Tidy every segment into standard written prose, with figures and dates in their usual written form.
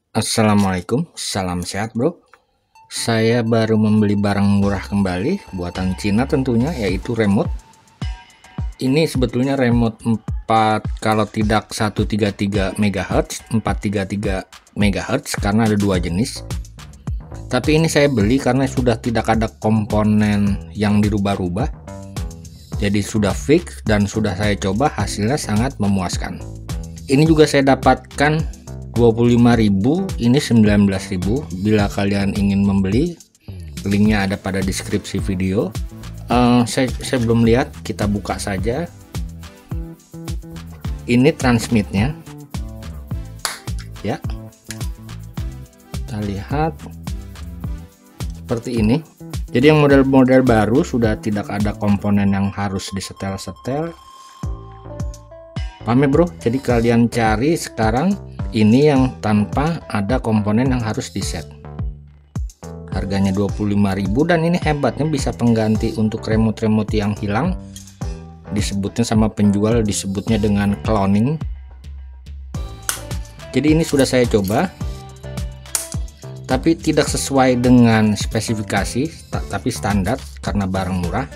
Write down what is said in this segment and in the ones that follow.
Assalamualaikum, salam sehat bro. Saya baru membeli barang murah kembali, buatan Cina tentunya, yaitu remote. Ini sebetulnya remote 4 kalau tidak 133 MHz, 433 MHz karena ada dua jenis. Tapi ini saya beli karena sudah tidak ada komponen yang dirubah-rubah. Jadi sudah fix dan sudah saya coba, hasilnya sangat memuaskan. Ini juga saya dapatkan 25.000, ini 19.000. Bila kalian ingin membeli, linknya ada pada deskripsi video. Saya belum lihat, kita buka saja. Ini transmitnya ya, kita lihat seperti ini. Jadi yang model-model baru sudah tidak ada komponen yang harus disetel-setel. Paham ya bro? Jadi kalian cari sekarang ini yang tanpa ada komponen yang harus diset. Harganya 25.000 dan ini hebatnya bisa pengganti untuk remote-remote yang hilang. Disebutnya sama penjual, disebutnya dengan cloning. Jadi ini sudah saya coba, tapi tidak sesuai dengan spesifikasi, tapi standar karena barang murah.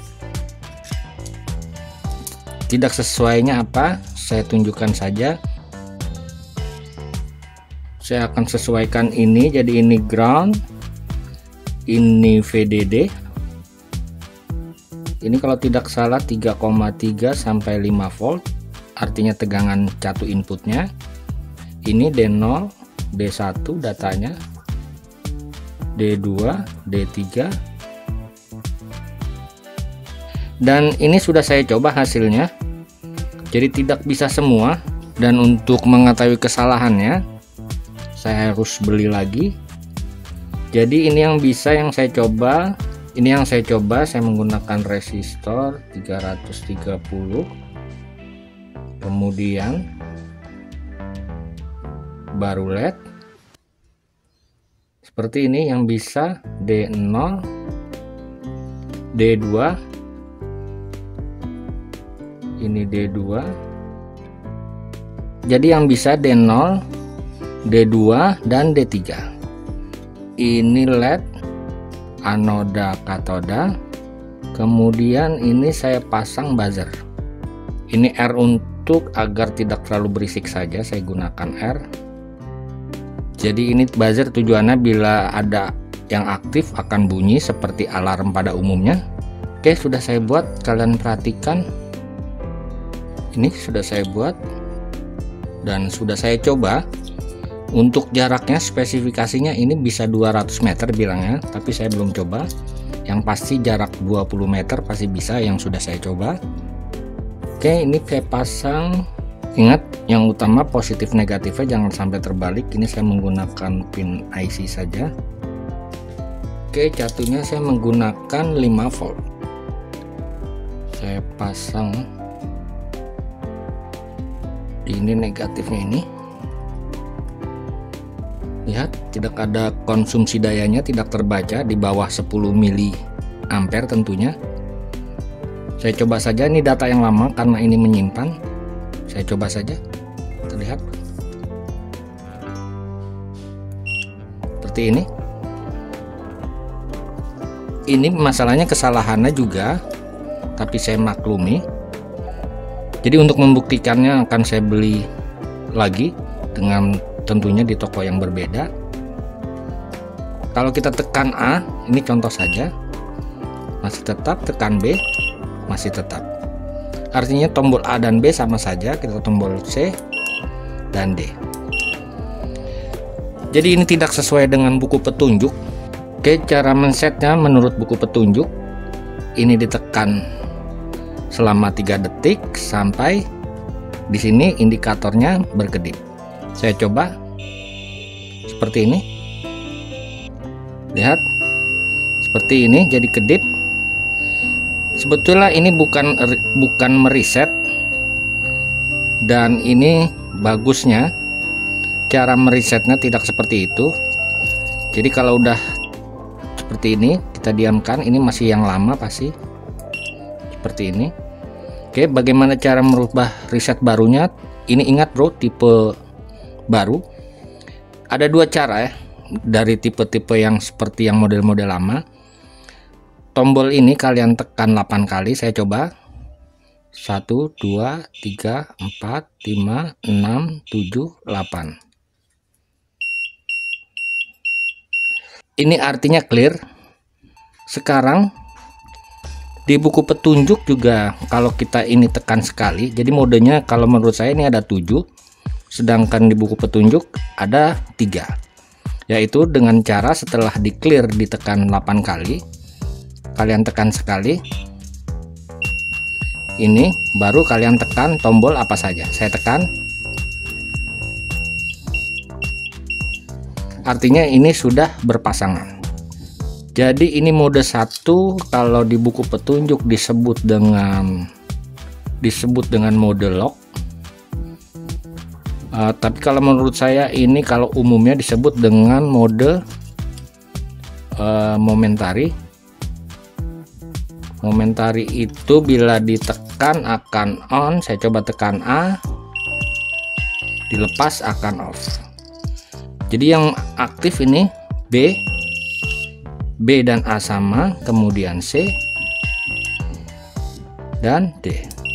Tidak sesuainya apa? Saya tunjukkan saja. Saya akan sesuaikan ini, jadi ini ground, ini VDD. Ini kalau tidak salah 3,3 sampai 5 volt, artinya tegangan catu inputnya. Ini D0, D1 datanya, D2, D3. Dan ini sudah saya coba hasilnya. Jadi tidak bisa semua, dan untuk mengetahui kesalahannya saya harus beli lagi. Jadi ini yang bisa, yang saya coba, saya menggunakan resistor 330, kemudian baru LED seperti ini. Yang bisa D0, D2, ini D2. Jadi yang bisa D0, D2 dan D3. Ini LED anoda katoda, kemudian ini saya pasang buzzer. Ini R untuk agar tidak terlalu berisik saja, saya gunakan R. Jadi ini buzzer tujuannya bila ada yang aktif akan bunyi seperti alarm pada umumnya. Oke, sudah saya buat, kalian perhatikan. Ini sudah saya buat dan sudah saya coba. Untuk jaraknya, spesifikasinya ini bisa 200 meter bilangnya, tapi saya belum coba. Yang pasti jarak 20 meter pasti bisa, yang sudah saya coba. Oke, ini saya pasang. Ingat, yang utama positif negatifnya jangan sampai terbalik. Ini saya menggunakan pin IC saja. Oke, catunya saya menggunakan 5 volt. Saya pasang. Ini negatifnya ini. Lihat, tidak ada konsumsi dayanya, tidak terbaca di bawah 10 mili ampere tentunya. Saya coba saja, ini data yang lama karena ini menyimpan. Saya coba saja, terlihat seperti ini. Ini masalahnya kesalahannya juga, tapi saya maklumi. Jadi untuk membuktikannya akan saya beli lagi dengan tentunya di toko yang berbeda. Kalau kita tekan A, ini contoh saja, masih tetap, tekan B, masih tetap. Artinya tombol A dan B sama saja, kita tombol C dan D. Jadi ini tidak sesuai dengan buku petunjuk. Oke, cara men-setnya menurut buku petunjuk, ini ditekan selama 3 detik sampai di sini indikatornya berkedip. Saya coba seperti ini. Lihat, seperti ini jadi kedip. Sebetulnya ini bukan mereset, dan ini bagusnya cara meresetnya tidak seperti itu. Jadi kalau udah seperti ini kita diamkan, ini masih yang lama pasti seperti ini. Oke, bagaimana cara merubah reset barunya? Ini ingat bro, tipe baru Ada dua cara ya, dari tipe-tipe yang seperti yang model-model lama. Tombol ini kalian tekan 8 kali, saya coba. 1, 2, 3, 4, 5, 6, 7, 8. Ini artinya clear. Sekarang di buku petunjuk juga kalau kita ini tekan sekali, jadi modenya kalau menurut saya ini ada 7, sedangkan di buku petunjuk ada 3, yaitu dengan cara setelah di clear ditekan 8 kali, kalian tekan sekali, ini baru kalian tekan tombol apa saja. Saya tekan, artinya ini sudah berpasangan. Jadi ini mode 1 kalau di buku petunjuk disebut dengan mode lock. Tapi kalau menurut saya ini kalau umumnya disebut dengan mode momentari. Momentari itu bila ditekan akan on. Saya coba tekan A, dilepas akan off. Jadi yang aktif ini B dan A sama, kemudian C dan D.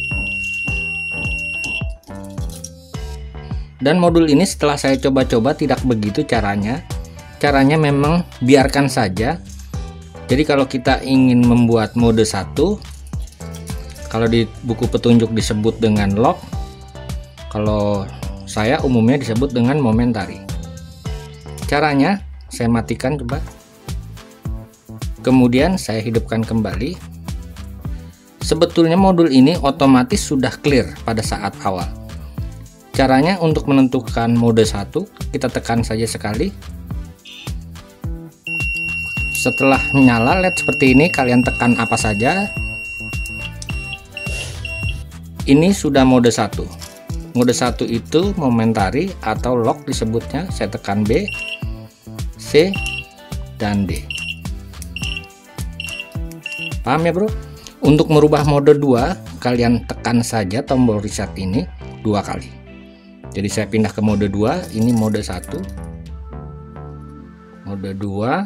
Dan modul ini setelah saya coba-coba tidak begitu caranya. Caranya memang biarkan saja. Jadi kalau kita ingin membuat mode 1, kalau di buku petunjuk disebut dengan lock, kalau saya umumnya disebut dengan momentari. Caranya saya matikan coba. Kemudian saya hidupkan kembali. Sebetulnya modul ini otomatis sudah clear pada saat awal. Caranya untuk menentukan mode 1, kita tekan saja sekali. Setelah menyala LED seperti ini, kalian tekan apa saja. Ini sudah mode 1. Mode 1 itu momentari atau lock disebutnya. Saya tekan B, C, dan D. Paham ya bro? Untuk merubah mode 2, kalian tekan saja tombol reset ini 2 kali. Jadi saya pindah ke mode 2, ini mode 1. Mode 2.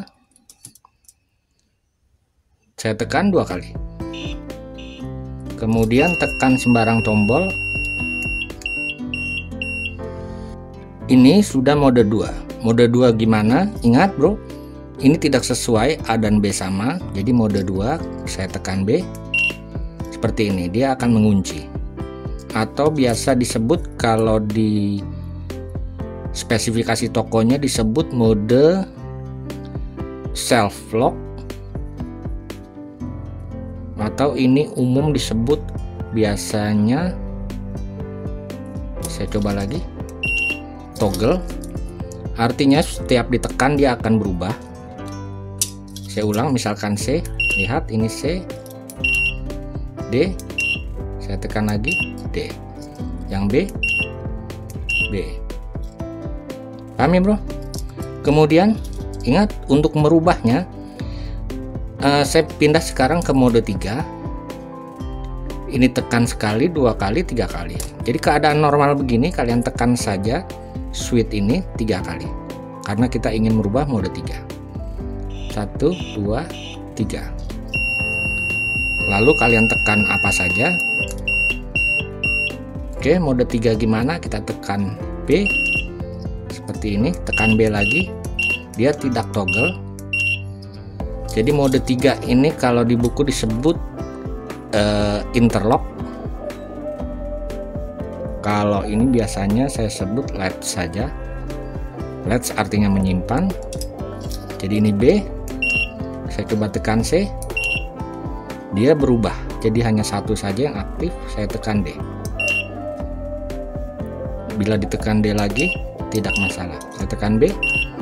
Saya tekan 2 kali. Kemudian tekan sembarang tombol. Ini sudah mode 2. Mode 2 gimana? Ingat bro, ini tidak sesuai A dan B sama, jadi mode 2 saya tekan B seperti ini, dia akan mengunci, atau biasa disebut kalau di spesifikasi tokonya disebut mode self lock, atau ini umum disebut biasanya, saya coba lagi, toggle. Artinya setiap ditekan dia akan berubah. Saya ulang, misalkan C, lihat ini C, D, saya tekan lagi D, yang B, B. Paham ya bro? Kemudian ingat untuk merubahnya, saya pindah sekarang ke mode 3. Ini tekan sekali, 2 kali, 3 kali. Jadi keadaan normal begini kalian tekan saja switch ini 3 kali, karena kita ingin merubah mode 3. 1, 2, 3. Lalu kalian tekan apa saja. Oke, mode 3 gimana? Kita tekan B seperti ini, tekan B lagi, dia tidak toggle. Jadi mode 3 ini kalau di buku disebut interlock. Kalau ini biasanya saya sebut LED saja. LED artinya menyimpan. Jadi ini B, saya coba tekan C, dia berubah jadi hanya satu saja yang aktif. Saya tekan D, bila ditekan D lagi tidak masalah. Saya tekan B.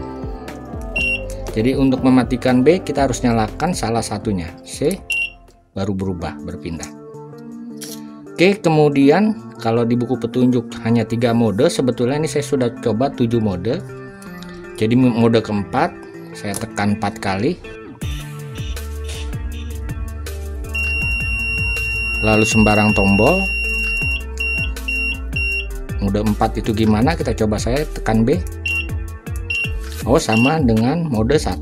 Jadi untuk mematikan B kita harus nyalakan salah satunya, C, baru berubah, berpindah. Oke, kemudian kalau di buku petunjuk hanya 3 mode, sebetulnya ini saya sudah coba 7 mode. Jadi mode keempat saya tekan 4 kali, lalu sembarang tombol. Mode 4 itu gimana? Kita coba, saya tekan B, Oh, sama dengan mode 1.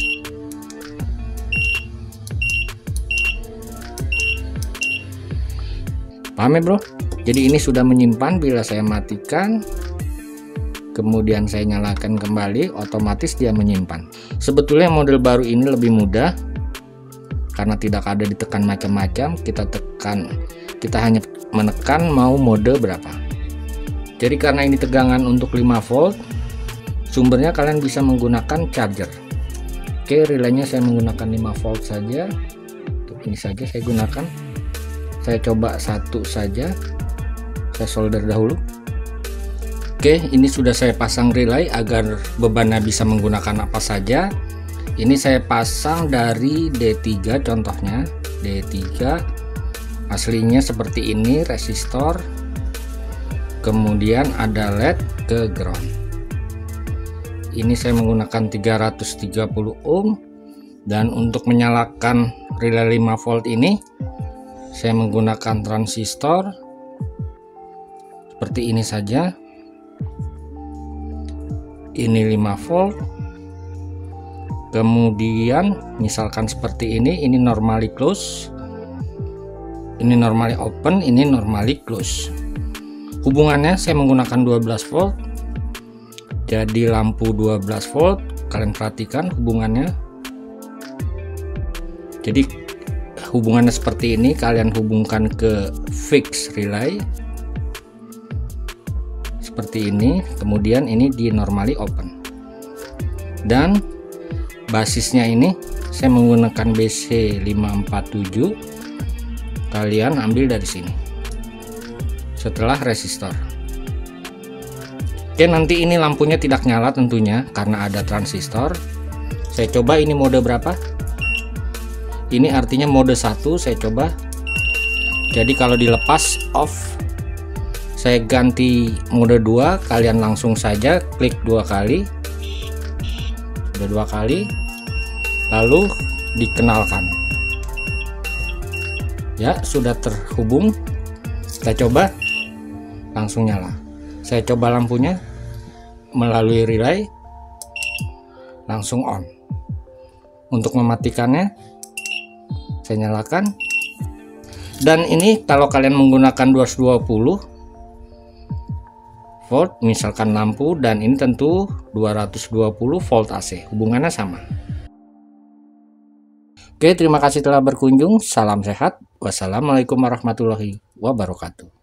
Paham ya bro? Jadi ini sudah menyimpan. Bila saya matikan kemudian saya nyalakan kembali, otomatis dia menyimpan. Sebetulnya model baru ini lebih mudah karena tidak ada ditekan macam-macam. Kita hanya menekan mau mode berapa. Jadi karena ini tegangan untuk 5 volt, sumbernya kalian bisa menggunakan charger. Oke, relaynya saya menggunakan 5 volt saja. Untuk ini saja saya gunakan. Saya coba satu saja, saya solder dahulu. Oke, ini sudah saya pasang relay agar bebannya bisa menggunakan apa saja. Ini saya pasang dari D3 contohnya. D3 aslinya seperti ini, resistor, kemudian ada LED ke ground. Ini saya menggunakan 330 ohm, dan untuk menyalakan relay 5 volt ini saya menggunakan transistor seperti ini saja. Ini 5 volt, kemudian misalkan seperti ini normally close, ini normally open, ini normally close. Hubungannya saya menggunakan 12 volt, jadi lampu 12 volt. Kalian perhatikan hubungannya, jadi hubungannya seperti ini. Kalian hubungkan ke fix relay seperti ini, kemudian ini di normally open. Dan basisnya ini saya menggunakan BC547. Kalian ambil dari sini setelah resistor. Oke, nanti ini lampunya tidak nyala tentunya karena ada transistor. Saya coba ini mode berapa. Ini artinya mode 1. Saya coba. Jadi kalau dilepas off, saya ganti mode 2. Kalian langsung saja klik 2 kali. Sudah 2 kali, lalu dikenalkan. Ya, sudah terhubung. Kita coba, langsung nyala. Saya coba lampunya melalui relay, langsung on. Untuk mematikannya saya nyalakan. Dan ini kalau kalian menggunakan 220 volt misalkan lampu, dan ini tentu 220 volt AC, hubungannya sama. Oke, terima kasih telah berkunjung. Salam sehat. Wassalamualaikum warahmatullahi wabarakatuh.